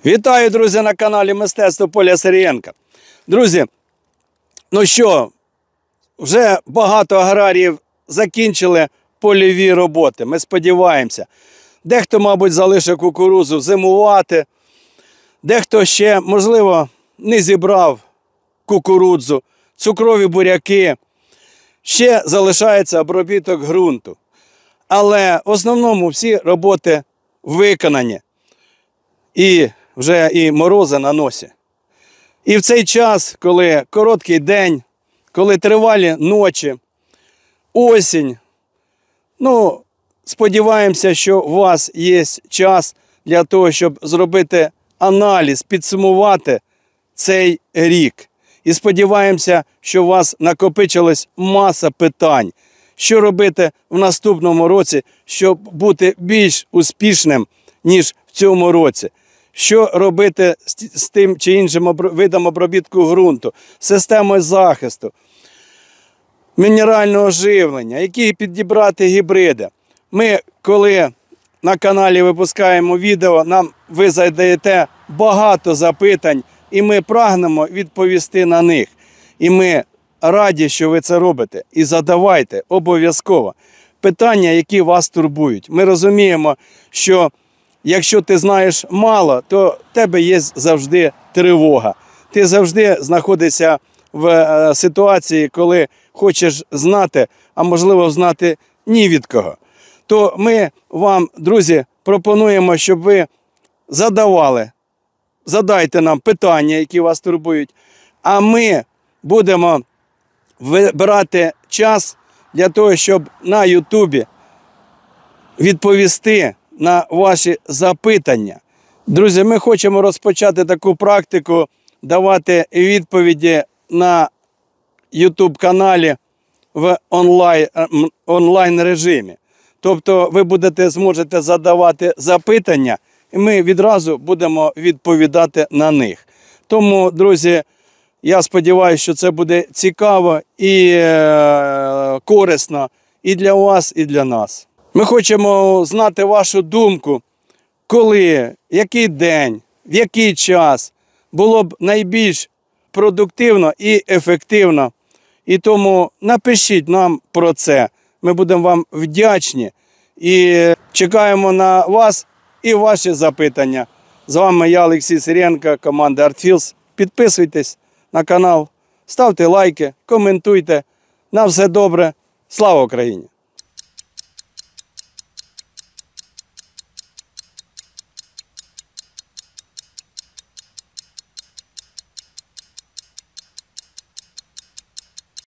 Вітаю, друзі, на каналі Мистецтво Поля Сирієнка. Друзі, ну що, вже багато аграріїв закінчили польові роботи. Ми сподіваємося. Дехто, мабуть, залишив кукурудзу зимувати, дехто ще, можливо, не зібрав кукурудзу, цукрові буряки. Ще залишається обробіток ґрунту. Але в основному всі роботи виконані. І вже і морози на носі. І в цей час, коли короткий день, коли тривалі ночі, осінь, ну, сподіваємося, що у вас є час для того, щоб зробити аналіз, підсумувати цей рік. І сподіваємося, що у вас накопичилась маса питань, що робити в наступному році, щоб бути більш успішним, ніж в цьому році. Що робити з тим чи іншим видом обробітку ґрунту, системою захисту, мінерального живлення, які підібрати гібриди. Ми, коли на каналі випускаємо відео, ви задаєте багато запитань, і ми прагнемо відповісти на них. І ми раді, що ви це робите. І задавайте обов'язково питання, які вас турбують. Ми розуміємо, що якщо ти знаєш мало, то в тебе є завжди тривога. Ти завжди знаходишся в ситуації, коли хочеш знати, а можливо знати ні від кого. То ми вам, друзі, пропонуємо, щоб ви задайте нам питання, які вас турбують, а ми будемо вибирати час для того, щоб на Ютубі відповісти на ваші запитання. Друзі, ми хочемо розпочати таку практику, давати відповіді на YouTube-каналі в онлайн режимі. Тобто ви зможете задавати запитання, і ми відразу будемо відповідати на них. Тому, друзі, я сподіваюся, що це буде цікаво і корисно і для вас, і для нас. Ми хочемо знати вашу думку, коли, який день, в який час було б найбільш продуктивно і ефективно. І тому напишіть нам про це. Ми будемо вам вдячні і чекаємо на вас і ваші запитання. З вами я, Олексій Сирієнко, команда ArtFields. Підписуйтесь на канал, ставте лайки, коментуйте. На все добре. Слава Україні!